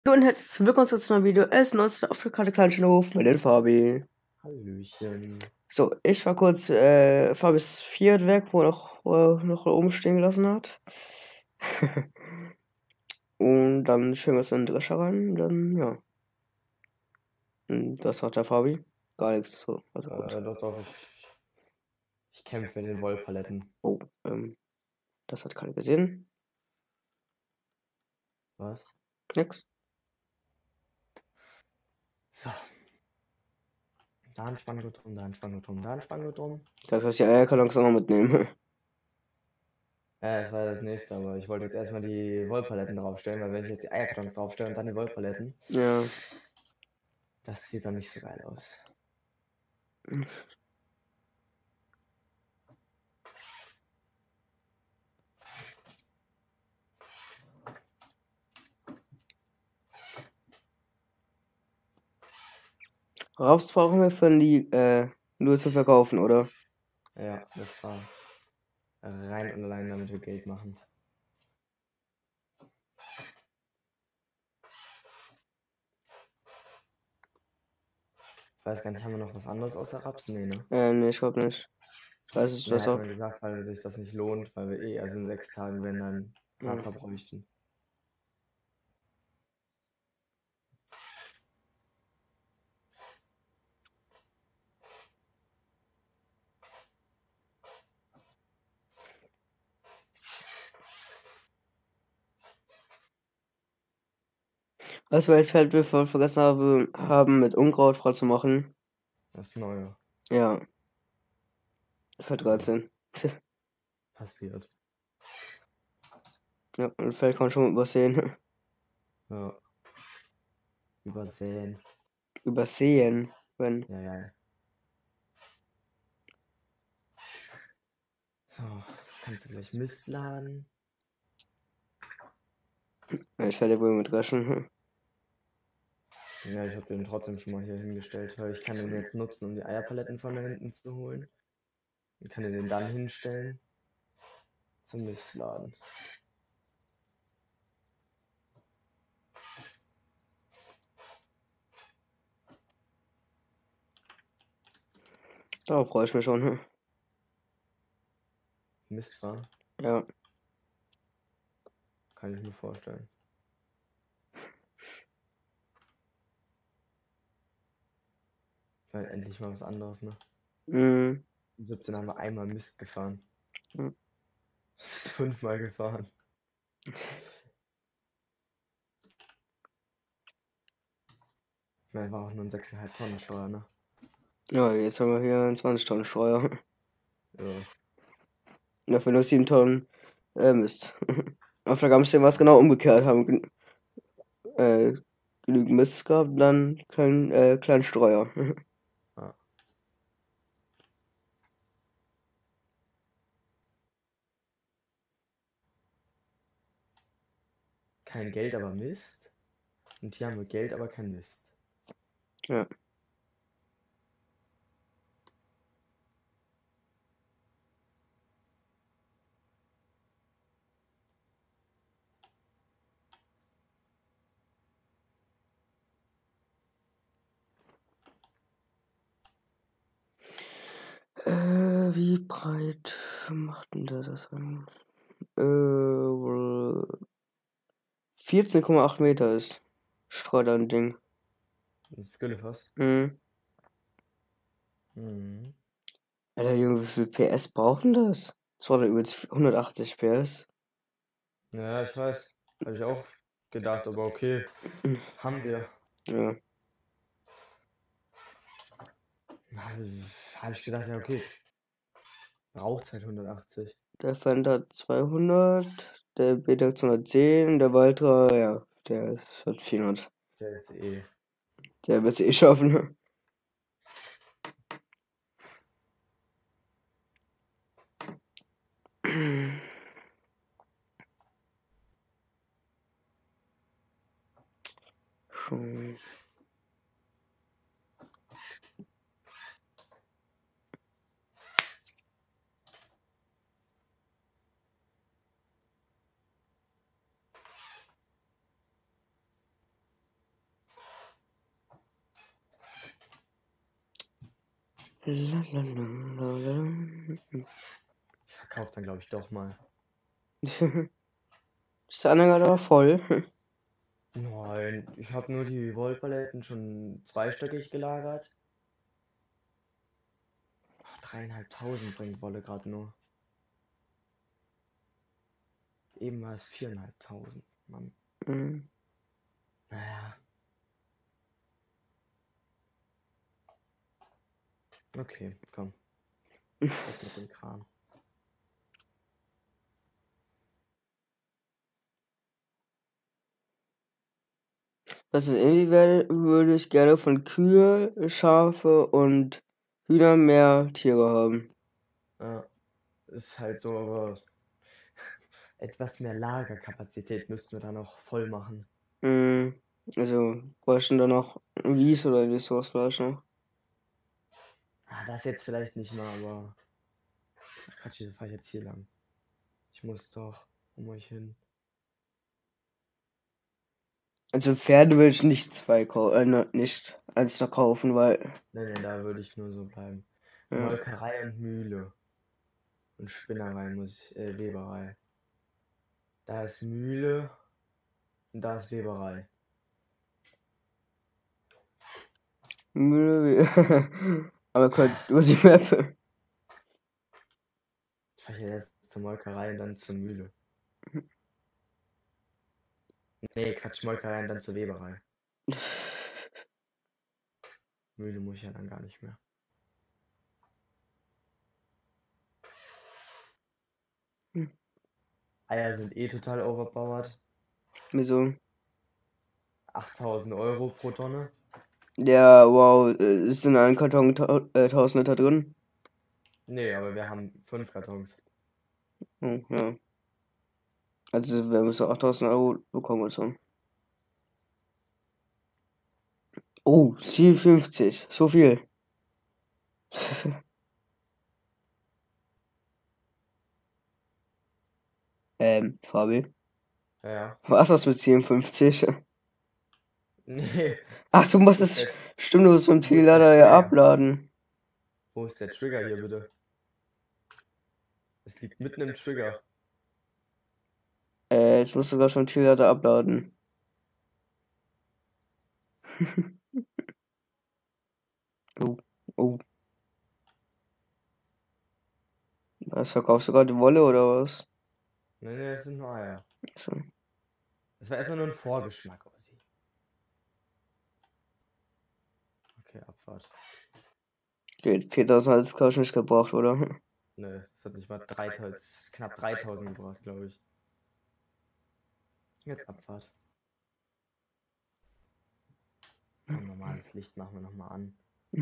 Du und herzlich willkommen zu einem neuen Video. Es ist 19 auf der Karte Kleinschnurruf mit dem Fabi. Hallöchen. So, ich war kurz Fabis Fiat weg, wo er noch oben stehen gelassen hat. Und dann schwingen wir es in den Drescher rein. Und dann, ja. Und das hat der Fabi. Gar nichts. So, also gut. Doch, ich kämpfe in den Wollpaletten. Oh, das hat keiner gesehen. Was? Nix. So. Da ein Spanngurt drum, da ein Spanngurt drum, da ein Spanngurt drum. Das heißt, die Eierkartons auch noch mitnehmen. Das war das nächste, aber ich wollte jetzt erstmal die Wollpaletten draufstellen, weil wenn ich jetzt die Eierkartons draufstelle und dann die Wollpaletten, Ja. das sieht dann nicht so geil aus. Raps brauchen wir für die, nur zu verkaufen, oder? Ja, das war rein und allein, damit wir Geld machen. Ich weiß gar nicht, haben wir noch was anderes außer Raps? Nee, ne? Nee, ich glaube nicht. Ich weiß es, Ja, was hat auch. man gesagt, weil sich das nicht lohnt, weil wir also in 6 Tagen, wenn dann Hafer bräuchten. Was wir als Feld vergessen haben mit Unkraut frei zu machen. Das Neue. Ja. Feld 13. Passiert. Ja, ein Feld kann man schon übersehen. Ja. Übersehen. Übersehen, wenn. Ja. So, kannst du gleich Mist laden? Ich werde wohl mit Reschen. Ja, ich habe den trotzdem schon mal hier hingestellt, weil ich kann den jetzt nutzen, um die Eierpaletten von da hinten zu holen. Ich kann den dann hinstellen zum Mistladen. Darauf freue ich mich schon. Mist fahren? Ja. Kann ich mir vorstellen. Ich meine, endlich mal was anderes, ne? Mhm. Um 17 haben wir einmal Mist gefahren. Mhm. Bis 5-mal gefahren. Ich meine, war auch nur ein 6,5 Tonnen Steuer, ne? Ja, jetzt haben wir hier 20 Tonnen Steuer. Ja. Dafür nur 7 Tonnen Mist. Auf der Gamsteen war es genau umgekehrt. Haben genügend Mist gehabt und dann kleinen Streuer. Ah. Kein Geld, aber Mist. Und hier haben wir Geld, aber kein Mist. Ja. Wie breit macht denn der das an? 14,8 Meter ist Streudern-Ding. Das Güllefass. Mhm. Mhm. Alter, Junge, wie viel PS brauchen das? Das war doch über 180 PS. Ja, ich weiß. Habe ich auch gedacht, aber okay. Haben wir. Ja. Habe ich gedacht, ja, okay. Braucht halt 180. Der Fender 200, der Beta 210, der Valtra, ja, der hat 400. Der ist eh. Der wird es eh schaffen. Schon. Lalalala. Ich verkaufe dann, glaube ich, doch mal. Ist der Anhänger aber voll? Nein, ich habe nur die Wollpaletten schon zweistöckig gelagert. 3.500 bringt Wolle gerade nur. Eben war es 4.500, Mann. Mhm. Naja. Okay, komm. Weg mit dem Kram. Also irgendwie würde ich gerne von Kühe, Schafe und Hühner mehr Tiere haben. Ja, ist halt so, aber etwas mehr Lagerkapazität müssten wir dann auch voll machen. Mhm. Also bräuchten da noch Wies oder irgendwie sowas vielleicht noch. Das jetzt vielleicht nicht mal, aber. Ach Quatsch, wieso fahre ich jetzt hier lang? Ich muss doch um euch hin. Also Pferde will ich nicht nicht eins noch kaufen, weil. Nein, da würde ich nur so bleiben. Ja. Molkerei und Mühle. Und Spinnerei muss ich, Weberei. Da ist Mühle und da ist Weberei. Mühle. Aber könnt über die Map. Ich fahre jetzt zur Molkerei und dann zur Mühle. Nee, Quatsch, Molkerei und dann zur Weberei. Mühle muss ich ja dann gar nicht mehr. Eier sind eh total overpowered. Wieso? 8.000 Euro pro Tonne. Ja, wow. Ist in einem Karton 1000 Liter drin? Nee, aber wir haben 5 Kartons. Oh, ja. Also wir müssen 8000 Euro bekommen oder so. Oh, 57. So viel. Fabi. Ja. Was ist das mit 57? Nee. Ach, du musst Wo ist es. der, Stimmt, du musst vom wo ist der T-Lader ja Trigger? abladen. Wo ist der Trigger hier bitte? Es liegt mitten im Trigger. Jetzt musst du sogar schon T-Lader abladen. Oh, oh. Was verkaufst du gerade Wolle oder was? Nee, es sind nur Eier. So. Das war erstmal nur ein Vorgeschmack, Ossi. Okay, Abfahrt. Geht 4000 hat es nicht gebraucht, oder? Nö, das hat nicht mal 3.000, knapp 3.000 gebracht, glaube ich. Jetzt Abfahrt. Komm, normales Licht machen wir nochmal an.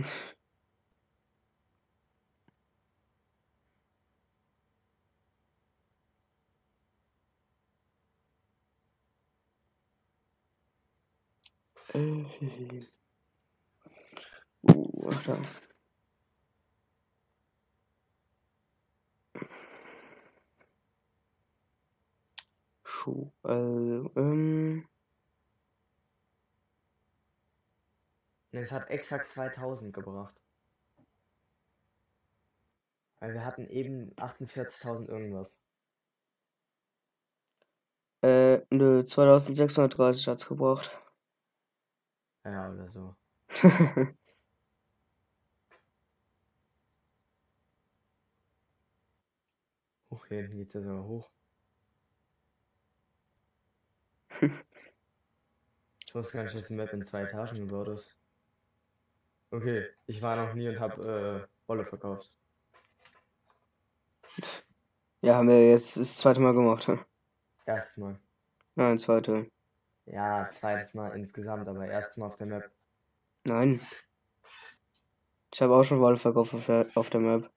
Da. Schuh, Ne, es hat exakt 2.000 gebracht. Weil wir hatten eben 48.000 irgendwas. nö, 2630 hat's gebraucht. Ja, oder so. Hoch, hier hinten geht's ja sogar hoch. Ich wusste gar nicht, dass die Map in 2 Etagen gebaut ist. Okay, ich war noch nie und hab Wolle verkauft. Ja, haben wir jetzt das zweite Mal gemacht. Erstes Mal. Nein, zweite. Ja, zweites Mal insgesamt, aber erstes Mal auf der Map. Nein. Ich habe auch schon Wolle verkauft auf der Map.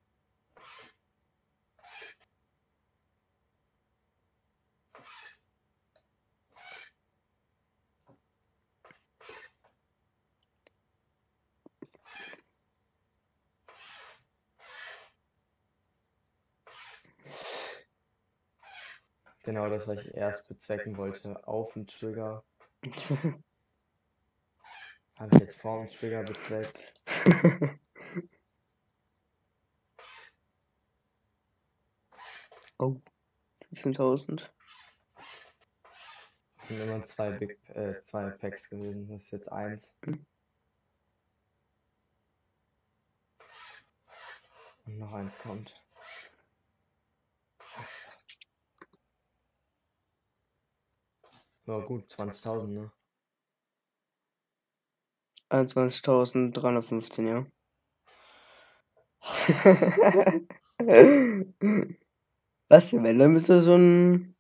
Genau das, was ich erst bezwecken wollte. Auf den Trigger. Habe ich jetzt vor dem Trigger bezweckt. Oh, 14.000. Das sind immer zwei Packs gewesen. Das ist jetzt eins. Und noch eins kommt. Ja gut, 20.000, ne? 21.315, ja. Was denn, wenn dann müsste so ein.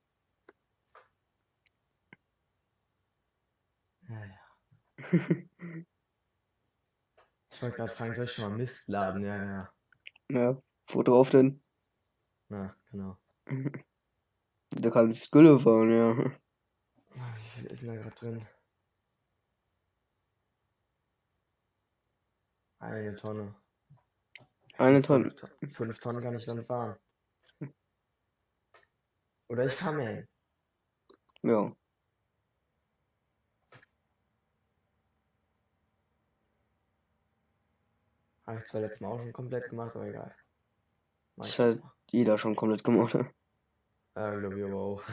Ja. Ich wollte gerade fragen, soll ich schon mal Mist laden? Ja. Ja, wo drauf denn? Na, genau. Du kannst Gülle fahren, ja. Wie viel ist denn da gerade drin? Eine Tonne. Eine Tonne. 5 Tonnen kann ich dann fahren. Oder ich fahre mähen. Ja. Habe ich zwar letztes Mal auch schon komplett gemacht, aber egal. Das hat jeder schon komplett gemacht. Ja, glaube ich aber auch.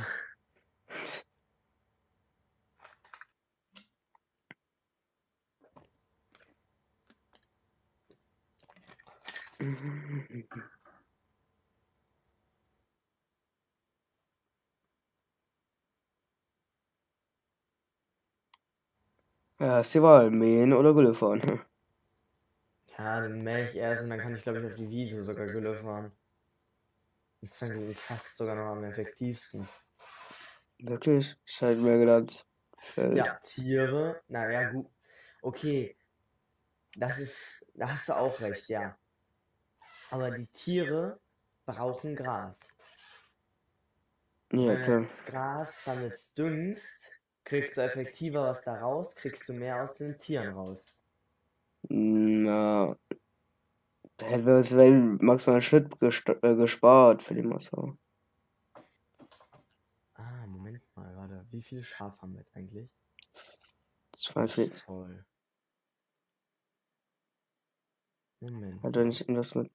Ja, ist die Wahl. Mähen oder Gülle fahren. Ja, dann mähe ich erst und dann kann ich, glaube ich, auf die Wiese sogar Gülle fahren. Das ist dann fast sogar noch am effektivsten. Wirklich? Ich hätte mir gedacht, Feld. Ja, Tiere, naja, gut. Okay, da hast du auch recht, ja. Aber die Tiere brauchen Gras. Ja, Wenn du klar. das Gras damit düngst, kriegst du effektiver was da raus, kriegst du mehr aus den Tieren raus. Na, da hätten wir uns maximal einen Schritt gespart für die Masse. Ah, Moment mal, warte. Wie viel Schaf haben wir jetzt eigentlich? 42. Toll. Moment. Hat er nicht irgendwas mit.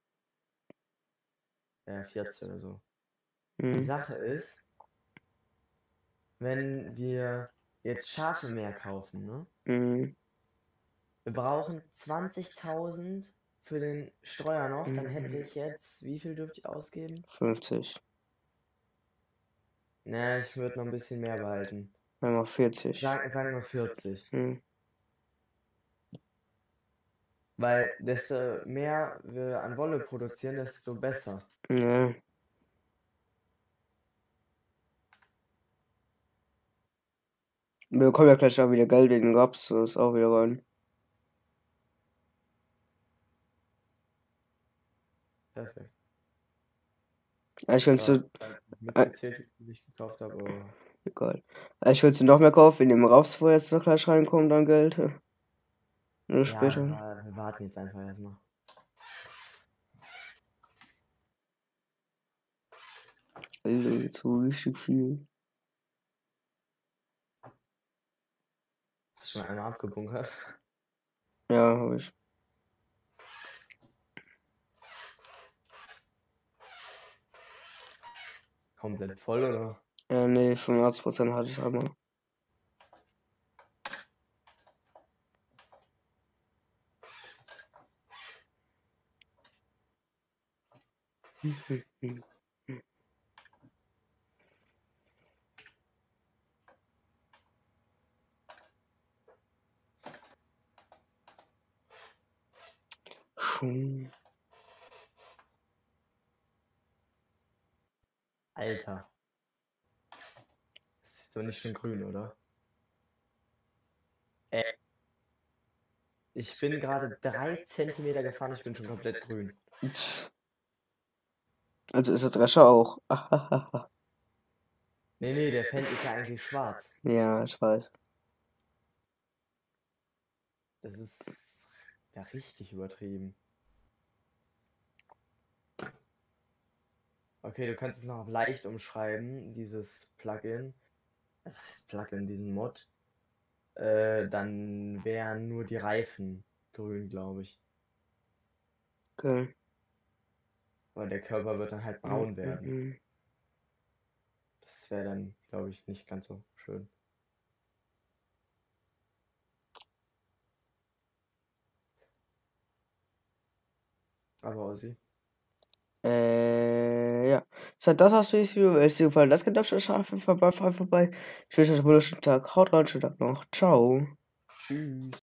40 oder so. Die Sache ist, wenn wir jetzt Schafe mehr kaufen, ne? Wir brauchen 20.000 für den Streuer noch, dann hätte ich jetzt, wie viel dürfte ich ausgeben? 50. Ne, ich würde noch ein bisschen mehr behalten. Einmal 40. Sagen wir 40. Hm. Weil desto mehr wir an Wolle produzieren, desto besser. Ja. Wir bekommen ja gleich auch wieder Geld in den Raps, das ist auch wieder rein. Perfekt. Ich willst du. Mitgezählt, die ich gekauft habe, aber. Egal. Ich willst du noch mehr kaufen, wenn im Raps vorher jetzt noch gleich reinkommt, dann Geld. Oder später. Ja, wir warten jetzt einfach erstmal. Also jetzt so richtig viel. Hast du schon einmal abgebunkert? Ja, habe ich. Komplett voll, oder? Nee, 85% hatte ich einmal. Schon. Alter. Das ist doch nicht schon grün, oder? Ich bin gerade 3 Zentimeter gefahren, ich bin schon komplett grün. Also ist der Drescher auch. Nee, der Fendt ist ja eigentlich schwarz. Ja, ich weiß. Das ist ja richtig übertrieben. Okay, du kannst es noch auf leicht umschreiben, dieses Plugin. Was ist Plugin, diesen Mod? Dann wären nur die Reifen grün, glaube ich. Okay. Weil der Körper wird dann halt braun werden. Das wäre dann, glaube ich, nicht ganz so schön. Aber Ossi. Ja. So, das war's für dieses Video. Wenn es dir gefallen hat, das geht auf vorbei. Ich wünsche euch einen wunderschönen Tag. Haut rein, schönen Tag noch. Ciao. Tschüss.